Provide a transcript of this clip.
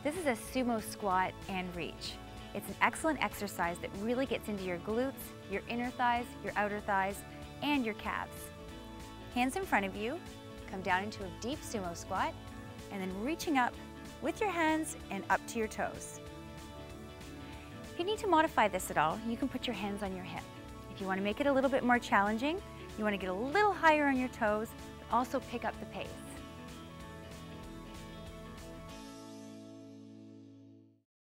This is a sumo squat and reach. It's an excellent exercise that really gets into your glutes, your inner thighs, your outer thighs, and your calves. Hands in front of you, come down into a deep sumo squat, and then reaching up with your hands and up to your toes. If you need to modify this at all, you can put your hands on your hip. If you want to make it a little bit more challenging, you want to get a little higher on your toes, but also pick up the pace.